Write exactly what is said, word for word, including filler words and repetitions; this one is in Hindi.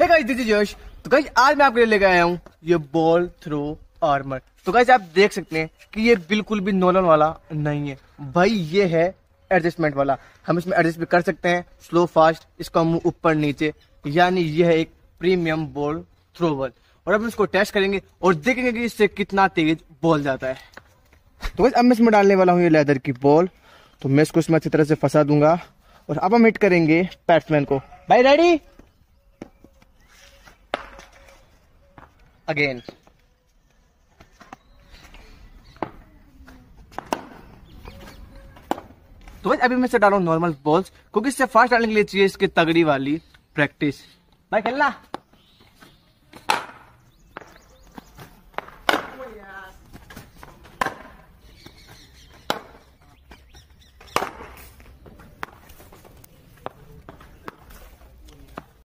Hey guys, this is Yash. तो गाइस आज मैं आपके लिए लेकर आया हूँ ये बॉल थ्रो आर्मर। तो गाइस आप देख सकते हैं कि ये बिल्कुल भी नॉर्मल वाला नहीं है भाई, ये है एडजस्टमेंट वाला। हम इसमें एडजस्ट भी कर सकते हैं स्लो फास्ट, इसका मुंह ऊपर नीचे, यानी यह है एक प्रीमियम बॉल थ्रोवर। और अब हम इसको टेस्ट करेंगे और देखेंगे कि इससे कितना तेज बॉल जाता है। तो गाइस अब मैं इसमें डालने वाला हूँ ये लेदर की बॉल। तो मैं इसको इसमें अच्छी तरह से फंसा दूंगा और अब हम हिट करेंगे बैट्समैन को। भाई रेडी, अगेन। तो भाई अभी मैं से डालूं नॉर्मल बॉल्स, क्योंकि इससे फास्ट डालने के लिए चाहिए इसकी तगड़ी वाली प्रैक्टिस। भाई खेलना।